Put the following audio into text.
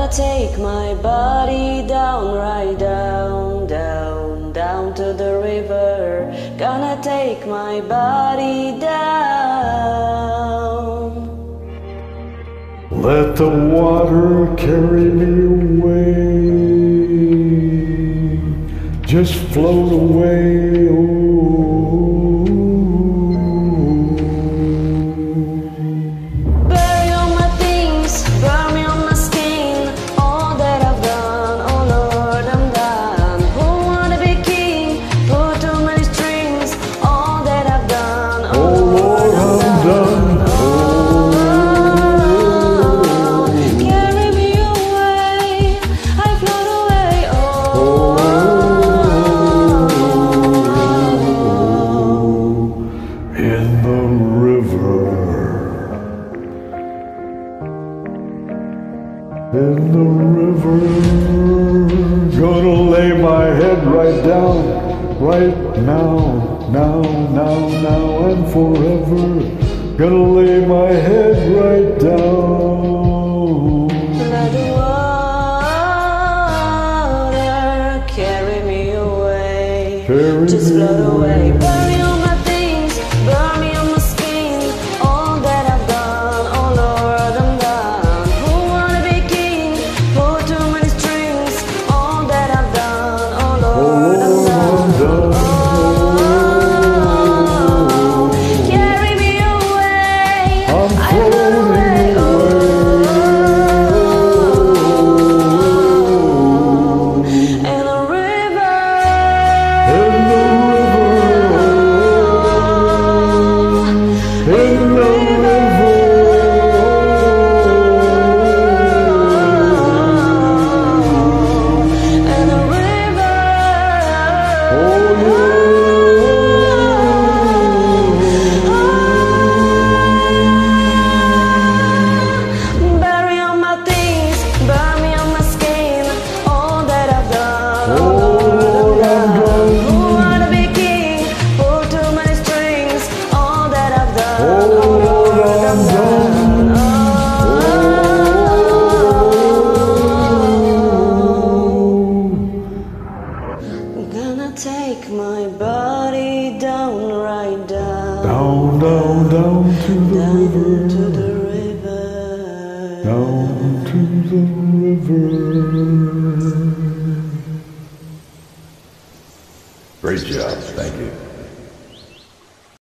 Gonna take my body down, right down, down, down to the river. Gonna take my body down. Let the water carry me away. Just float away. Oh. In the river, gonna lay my head right down, right now, now, now, now, and forever. Gonna lay my head right down. Let the water carry me away. Just float away. Burn me on my things, burn me on my skin. All that I've done, oh Lord, I'm done. Who wanna be king? Pull too many strings. All that I've done, oh Lord, I'm done. Oh, carry me away. I'm floating away. Take my body down, right down, down, down, down to the river, to the river, down to the river. Great job, thank you.